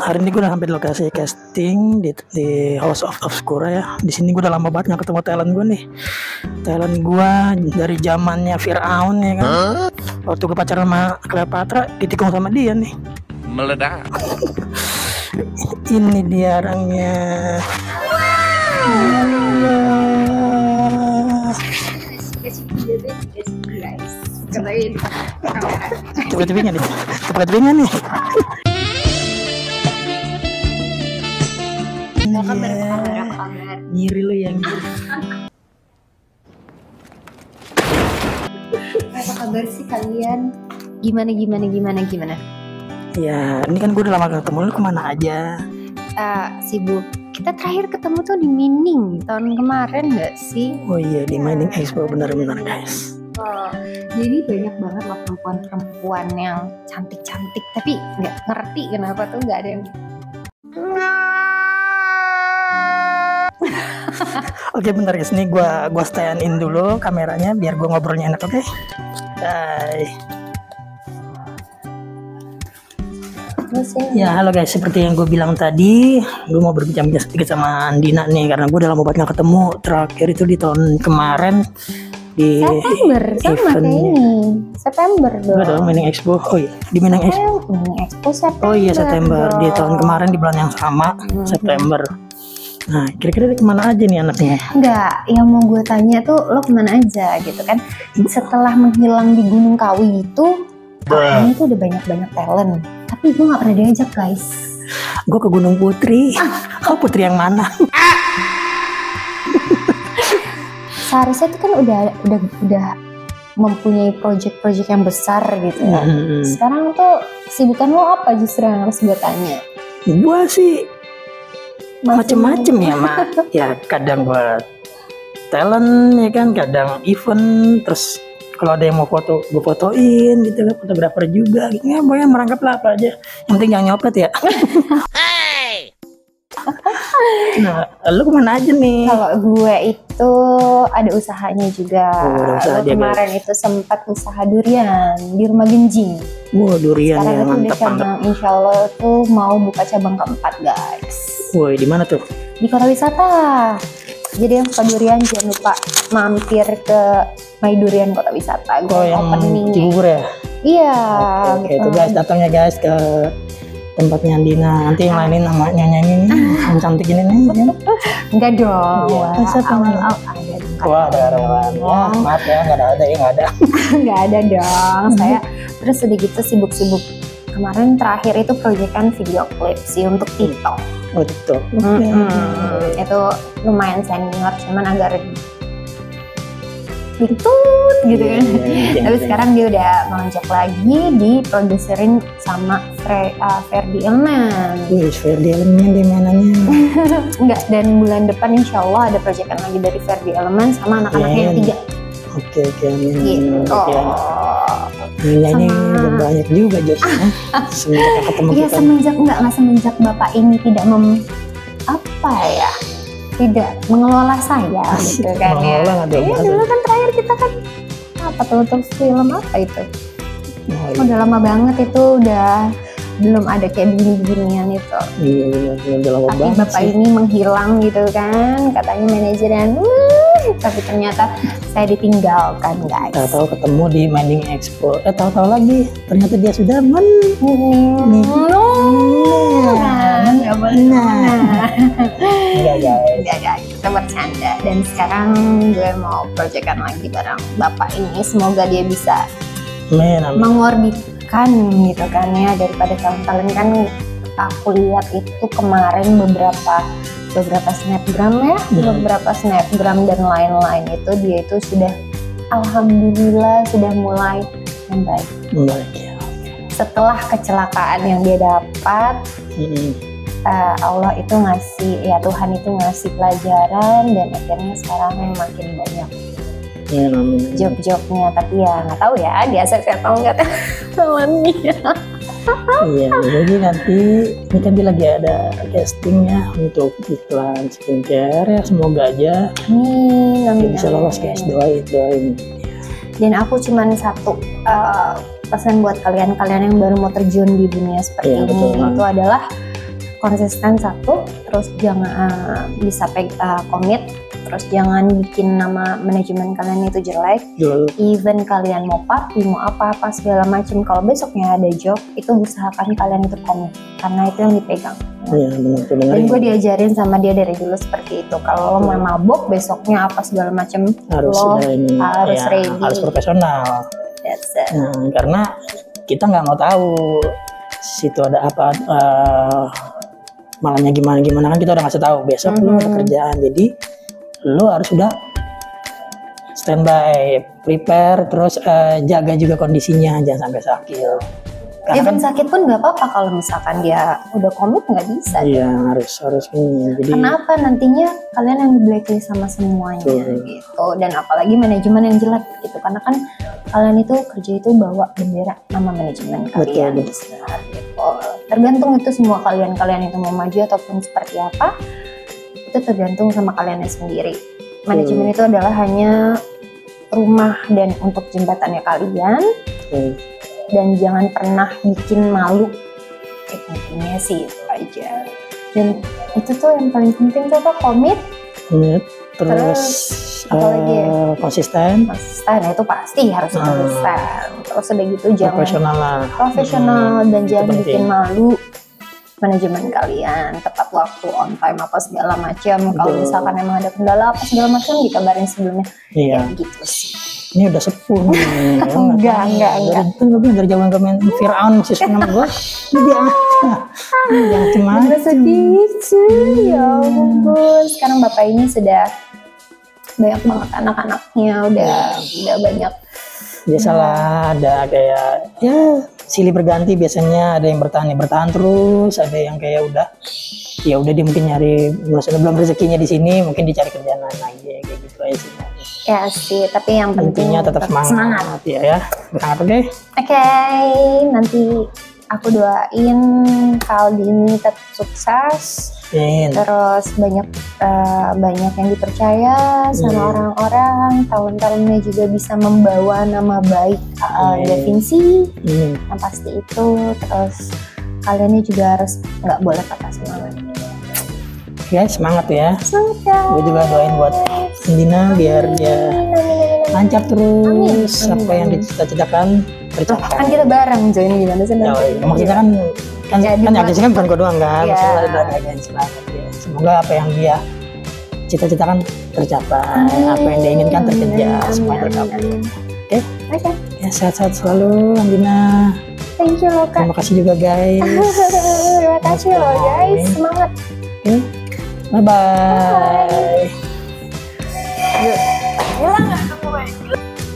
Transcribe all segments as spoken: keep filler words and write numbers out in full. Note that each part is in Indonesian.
hari ini gue udah sampai di lokasi casting di, di House of Obscura ya. Di sini gue udah lama banget nggak ketemu talent gue nih. Talent gue dari zamannya Firaun ya kan. Huh? Waktu gue pacaran sama Cleopatra, ditikung sama dia nih. Meledak. Ini dia orangnya. Coba tebingnya nih. Coba tebingnya nih. Ngiri lu yang ngiri. Apa kabar sih kalian? Gimana gimana gimana gimana? Ya, ini kan gue udah lama gak ketemu, lu kemana aja? Uh, sibuk. Kita terakhir ketemu tuh di Mining tahun kemarin gak sih? Oh iya, di Mining Expo, benar-benar guys. Oh, jadi banyak banget loh perempuan-perempuan yang cantik-cantik, tapi nggak ngerti kenapa tuh nggak ada yang. Oke, bentar guys, nih gue gue stand in dulu kameranya biar gue ngobrolnya enak, oke? Okay? Bye. Ya halo guys, seperti yang gue bilang tadi, gue mau berbincang-bincang sedikit sama Andina nih karena gue udah lama banget gak ketemu. Terakhir itu di tahun kemarin di September sama kayak ini September dong. Gue dong Mining Expo. Oh iya, di Mining Expo. Mining Expo September. Oh iya September dong. Di tahun kemarin di bulan yang sama, hmm. September. Nah, kira-kira kemana aja nih anaknya? Enggak, yang mau gue tanya tuh lo kemana aja gitu kan? Setelah menghilang di Gunung Kawi itu, ini tuh udah banyak-banyak talent. Tapi gue gak pernah diajak guys. Gue ke Gunung Putri. Kau Putri yang mana? Seharusnya itu kan udah udah udah mempunyai project-project yang besar gitu ya. Hmm. Sekarang tuh kesibukan lo apa justru yang harus gue tanya? Gue sih macem-macem ya mak. Ya kadang buat talent ya kan, kadang event, terus kalau ada yang mau foto gue fotoin gitu kan, fotografer juga gitu ya, boleh merangkap lah apa aja, yang penting jangan nyopet ya. Hey. Nah, lu kemana aja nih? Kalau gue itu ada usahanya juga. Oh, usaha dia, kemarin guys. Itu sempat usaha durian di Rumah Genjing. Wow, durian. Sekarang ya, itu mantap cabang, insya Allah tuh mau buka cabang keempat guys. Woi, di mana tuh? Di kota wisata. Jadi yang suka durian jangan lupa mampir ke My Durian Kota Wisata. Oh, yang Cibubur ya? Iya. Oke, okay, gitu. Itu guys, datangnya guys ke tempatnya Andina. Nanti yang lainin nama nyanyi ini yang cantik ini nih. Enggak dong. Iya, awal awal ada. Wah, ada relawan. Ya, maaf ya, nggak ada, ya nggak ada. Nggak ada dong. Saya terus udah gitu sibuk-sibuk. Kemarin terakhir itu proyekan video klip sih untuk TikTok. Oh TikTok. Okay. Hmm, itu lumayan senior, cuman agak ditut gitu kan. Yeah, yeah, yeah, tapi yeah. Sekarang dia udah melonjak lagi diproduserin sama Fre uh, Ferdi Elman. Wih, Ferdi Elman di mananya? Enggak, dan bulan depan insya Allah ada proyekan lagi dari Ferdi Elman sama anak-anaknya yang tiga. Oke oke amin. Gitu. Nyanyi udah banyak juga jadinya. Semenjak ketemu kita. Iya semenjak enggak nggak semenjak bapak ini tidak mem apa ya tidak mengelola saya gitu kan ya. Iya dulu kan terakhir kita kan apa tuh untuk film apa itu? Oh, iya. Udah lama banget itu udah belum ada kayak begini-beginian itu. Iya benar udah lama tapi banget. Bapak sih. ini menghilang gitu kan katanya manajer dan tapi ternyata saya ditinggalkan guys. Tahu-tahu ketemu di Mining Expo. Eh tahu-tahu lagi ternyata dia sudah men nih. Nah, nggak benar. Enggak guys. Enggak guys, kita bercanda. Dan sekarang gue mau proyekan lagi bareng Bapak ini. Semoga dia bisa Men, mengorbitkan gitu kan ya daripada talent-talent kan aku lihat itu kemarin beberapa beberapa snapgram ya, hmm. beberapa snapgram dan lain-lain itu dia itu sudah alhamdulillah sudah mulai membaik. Membaik ya. Setelah kecelakaan yang dia dapat, hmm. uh, Allah itu ngasih ya Tuhan itu ngasih pelajaran dan akhirnya sekarang makin banyak ya, job-jobnya. Tapi ya nggak tahu ya dia saya tahu nggak temannya. Iya, jadi nanti ini kan dia lagi ada castingnya untuk iklan skincare ya, semoga aja nih dia bisa lolos guys, doain doain. Dan aku cuman satu uh, pesan buat kalian-kalian yang baru mau terjun di dunia seperti iya, ini betul, itu adalah konsisten satu, terus jangan uh, bisa peg uh, komit, terus jangan bikin nama manajemen kalian itu jelek. Jual. Even kalian mau party, mau apa-apa segala macam, kalau besoknya ada job, itu usahakan kalian itu komit, karena itu yang dipegang. Iya benar tuh, Dan gue diajarin sama dia dari dulu seperti itu. Kalau lo mau mabok besoknya apa segala macam, harus lo ini, harus ya, ready. harus profesional. That's it. Nah, karena kita nggak mau tahu situ ada apa, uh, malahnya gimana gimana kan kita udah ngasih tahu besok Mm-hmm. lu ada kerjaan, jadi lu harus sudah standby, prepare, terus uh, jaga juga kondisinya, jangan sampai sakit. Karena Even kan, sakit pun nggak apa-apa kalau misalkan dia udah komit, nggak bisa. iya harus harus ini. Jadi Kenapa nantinya kalian yang di blacklist sama semuanya Betul. gitu, dan apalagi manajemen yang jelek gitu, karena kan kalian itu kerja itu bawa bendera nama manajemen kalian. Betul, Nah, gitu. Tergantung itu semua kalian-kalian itu mau maju ataupun seperti apa, itu tergantung sama kalian sendiri. Manajemen itu adalah hanya rumah dan untuk jembatannya kalian, hmm, dan jangan pernah bikin malu. Eh, intinya sih itu aja. Dan itu tuh yang paling penting tuh apa? Komit, hmm, terus, Terus, apa lagi ya? uh, konsisten, konsisten. Nah, itu pasti harus Hmm. konsisten. Terus udah gitu jangan profesional lah. profesional, Hmm, dan itu jangan penting. bikin malu manajemen kalian, tepat waktu, on time apa segala macam. Kalau Betul. misalkan emang ada kendala apa segala macam, dikabarin sebelumnya. Iya. Ya gitu sih. Ini udah sepuh nih. Enggak, enggak, enggak. Dari itu gue bilang dari jauh komen Fir'aun masih suka nama gue. Ini dia. Yang cuma. Udah sedih cuy, ya ampun. Sekarang bapak ini sudah banyak banget anak-anaknya, udah udah banyak. Biasalah ada kayak ya silih berganti, biasanya ada yang bertahan ya bertahan terus, ada yang kayak udah ya udah dia mungkin nyari, maksudnya belum rezekinya di sini, mungkin dicari kerjaan lain lagi kayak gitu aja sih. Ya sih, tapi yang penting Intinya tetap semangat, semangat. ya ya. Semangat, oke. Oke, nanti aku doain Kaldi ini tetap sukses, Amin. terus banyak eh, banyak yang dipercaya sama Amin. orang-orang, tahun-tahunnya juga bisa membawa nama baik uh, Amin. Devinsi, Amin. yang pasti itu. Terus kaliannya juga harus nggak boleh patah semangat. Ya semangat ya. Semangat ya. Gue juga doain buat Dina biar dia lancar terus, Amin. apa yang dicita-citakan Kan tercapai. kita bareng join, gimana sih Ya, nanti? maksudnya kan kan Ya, kan di- agensi kan bukan gue doang kan, Iya. maksudnya ada agensi lain. Ya. Semoga apa yang dia cita-citakan tercapai, apa yang dia inginkan terkejar, Amin, semua amin, tercapai. amin. Oke, Oke, ya sehat-sehat selalu Andina. thank you loh kak. Terima kasih juga guys. Terima kasih loh guys, semangat. Oke, bye bye. Hilang nggak kamu?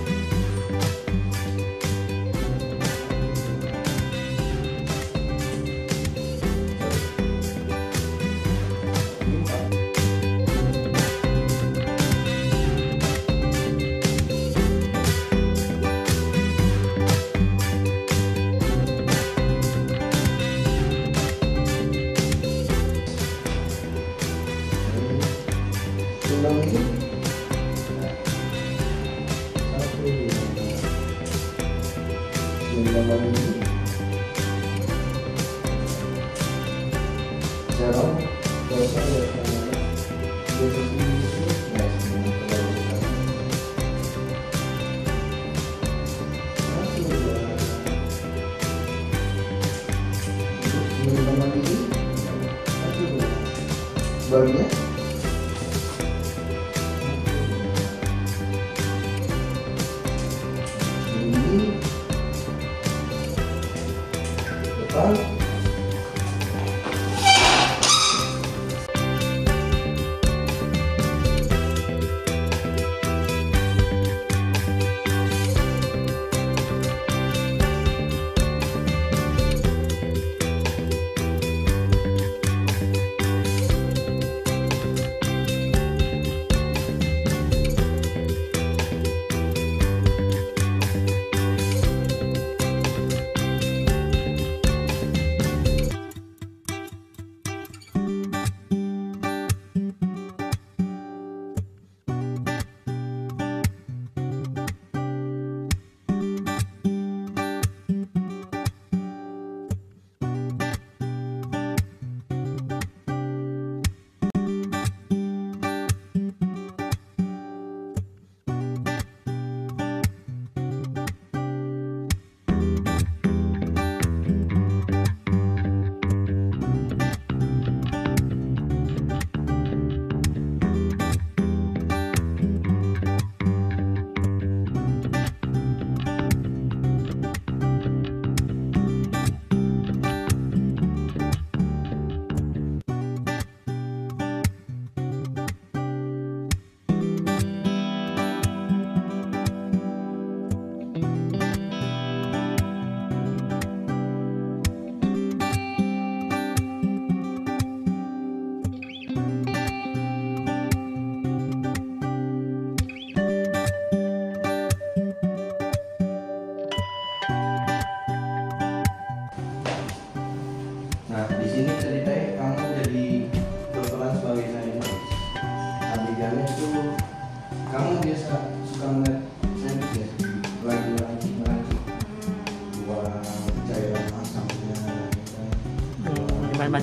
Barunya ini depan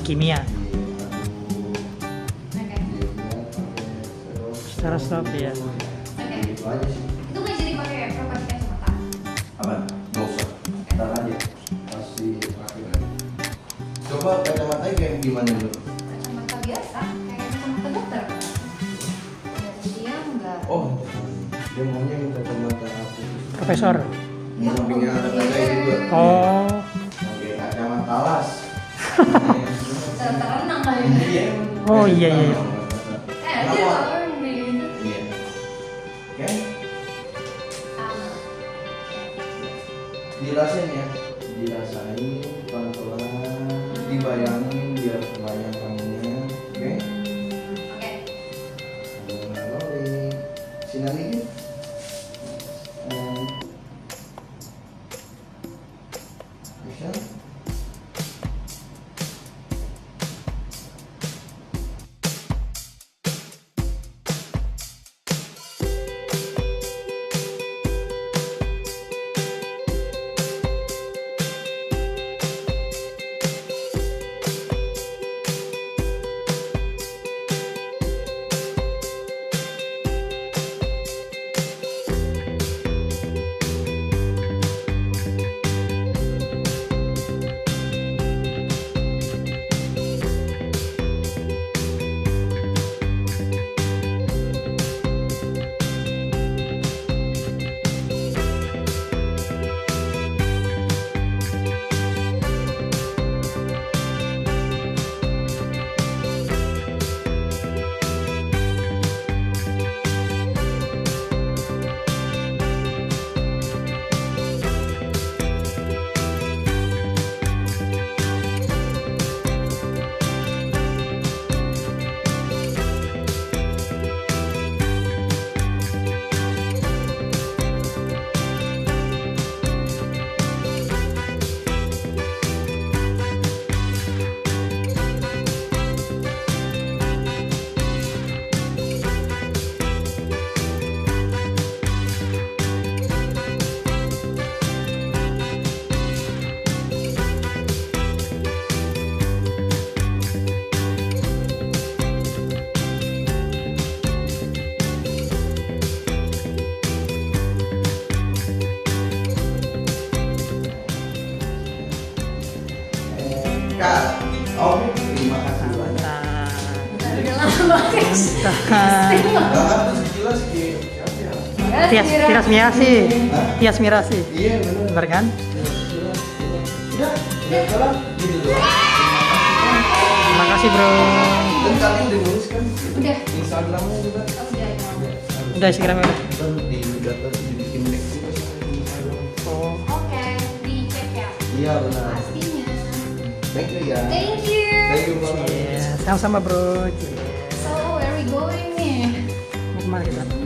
kimia. Oke. Secara stop ya. Oke. Itu aja sih. Itu nggak jadi pakai properti kacamata. Apa? Nggak usah. Ntar aja. Masih terakhir aja. Coba kacamatanya kayak gimana dulu? Kacamata biasa, kayak kacamata dokter. Dia enggak. Oh, dia maunya yang kacamata apa? Profesor. Ini sampingnya ada kaca juga. Oh. Oke, kacamata las. Terenang kali ya. Iya. Oh, iya, iya. Eh, ada Kenapa? orang yang gitu. Iya. Oke, Sama. dirasain ya. Dirasain pelan-pelan, dibayangin biar kebayang kamunya. Oke. Oke. Nah, rolling. Sinar dikit. And action. Kak, oke, terima kasih banyak. Nah, Udah lama guys. Bahkan tuh sekilas kayak siapa ya? Tias, Tias Mirasi. Hah? Tias Mirasi. Iya benar. Bener kan? Sekilas, udah, udah sekarang gitu doang. Terima kasih, Bro. Dan kalian udah nulis kan? Udah. Instagramnya juga. Oh, udah ya. Udah Instagramnya udah. Dan di data dibikin link juga sih di Instagram. Oh. Oke, dicek ya. Iya benar. Pastinya. Thank you ya. Thank you. Thank you banget. Iya, sama-sama, Bro. Iya. So, where we going nih? Mau kemana kita?